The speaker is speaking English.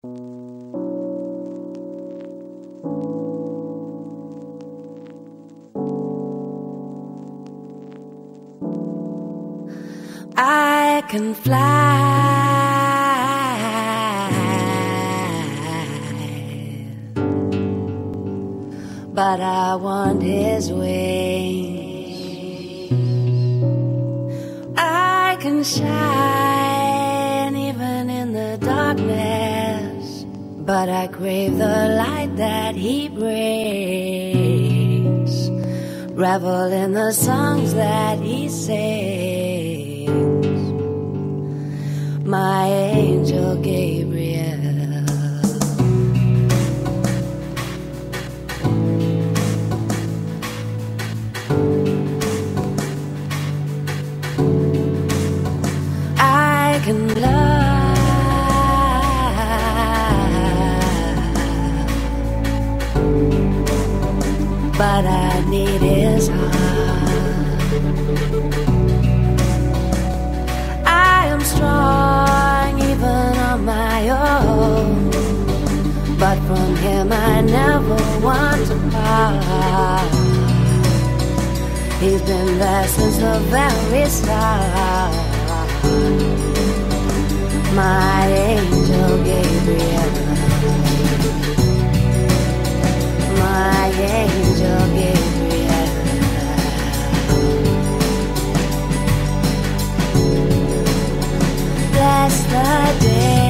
I can fly, but I want his wings. I can shine even in the darkness, but I crave the light that he brings. Revel in the songs that he sings. My angel Gabriel. I can love, but I need his heart. I am strong even on my own, but from him I never want to part. He's been there since the very start. My angel Gabriel. My angel Gabriel. Bless the day